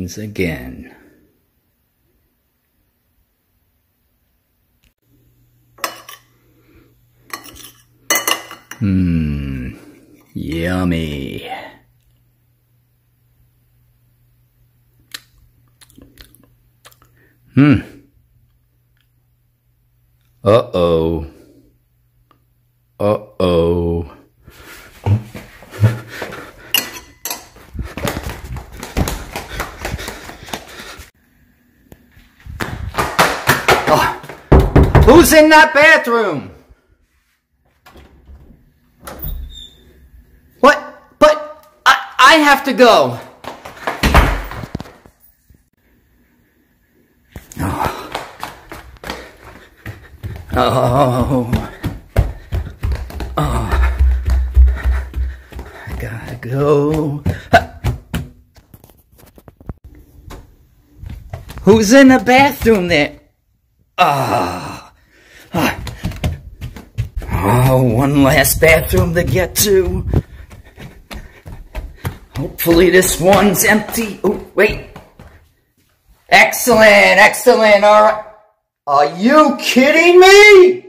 begins again. Yummy. Uh-oh. Uh-oh. Oh, who's in that bathroom? What? But I have to go. Oh, I gotta go. Who's in the bathroom there? Oh, one last bathroom to get to. Hopefully this one's empty. Oh, wait. Excellent, excellent, all right. Are you kidding me?